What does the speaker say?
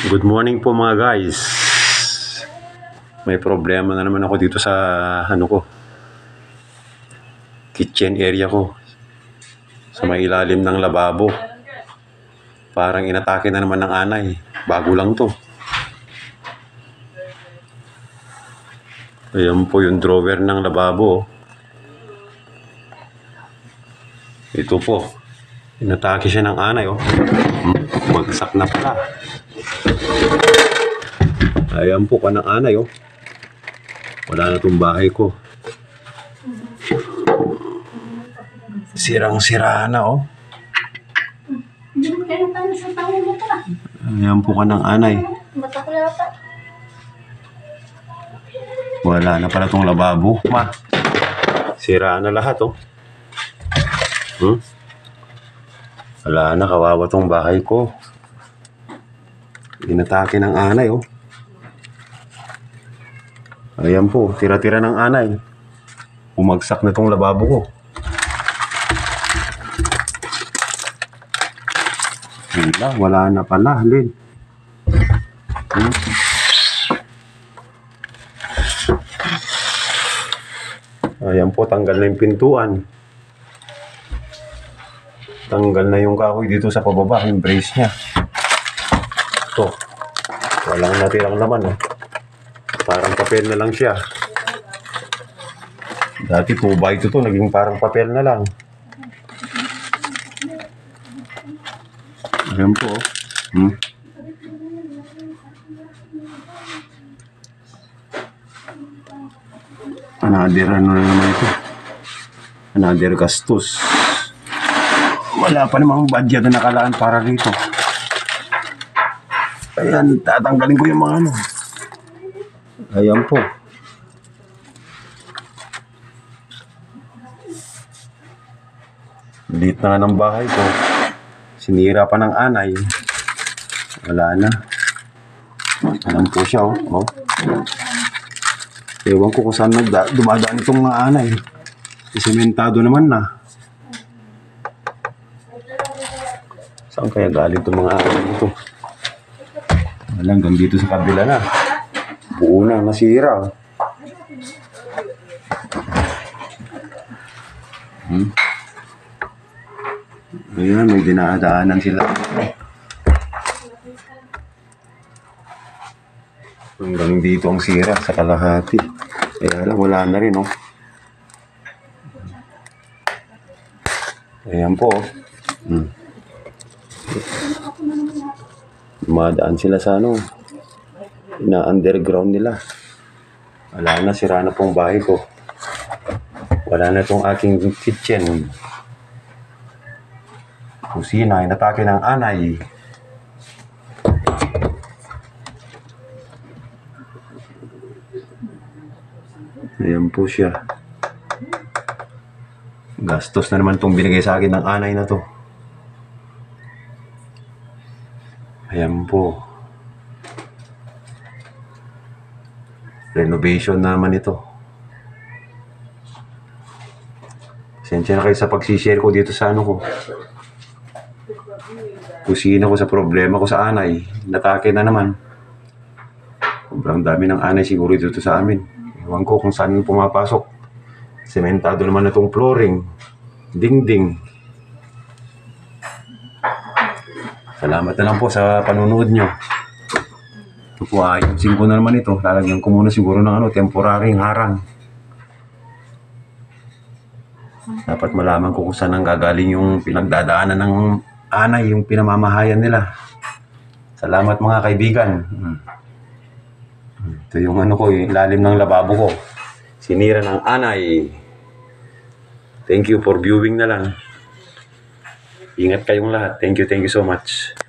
Good morning po mga guys. May problema na naman ako dito sa kitchen area ko. Sa may ilalim ng lababo. Parang inatake na naman ng anay. Bago lang to. Ayan po yung drawer ng lababo. Ito po. Inatake siya ng anay. Bagsak na pala. Ayan po ka ng anay. Wala na itong bahay ko. Sirang-sira na. Ayan po ka ng anay. Wala na pala itong lababo. Sira na lahat. Wala na, kawawa itong bahay ko. Inatake ng anay. Ayan po, tira-tira ng anay. Umagsak na itong lababo ko. Wala na pala, Lin. Ayan po, tanggal na yung pintuan. Tanggal na yung kahoy dito sa pababa, yung brace niya. Ito, walang natirang laman. Parang papel na lang siya. Dati 2x2 to, naging parang papel na lang. Ayan po. Another ano na naman ito. Another gastos. Wala pa namang budget na nakalaan para rito. Ayan, tatanggalin ko yung mga ano. Ayan po. Lit na nga ng bahay ko. Sinira pa ng anay. Wala na. Ayan po siya. Ewan ko kung saan dumadaan itong mga anay. Sementado naman na. Saan kaya galing itong mga anay ito? Hanggang dito sa kabila na. Buo na, nasira. Ayan, may dinadaanan sila. Hanggang dito ang sira sa kalahati. Kaya lang, wala na rin, Ayan po, Dumadaan sila sa na-underground nila. Wala na, sira na pong bahay ko. Wala na itong aking kitchen. Kusina, inatake ng anay. Ayan po siya. Gastos na naman itong binigay sa akin ng anay na to. Ayan po. Renovation naman ito. Pasensya na kayo sa pagsishare ko dito sa ko. Kusina ko sa problema ko sa anay. Natake na naman. Sobrang dami ng anay siguro dito sa amin. Ewan ko kung saan pumapasok. Sementado naman na itong flooring. Dingding. Salamat na lang po sa panunood nyo. Ito po, ayusin ko na naman ito. Lalagyan ko muna siguro ng temporaryong harang. Dapat malaman ko kung saan ang gagaling yung pinagdadaanan ng anay, yung pinamamahayan nila. Salamat mga kaibigan. Ito yung yung ilalim ng lababo ko. Sinira ng anay. Thank you for viewing na lang. Ingat kayong lahat. Thank you so much.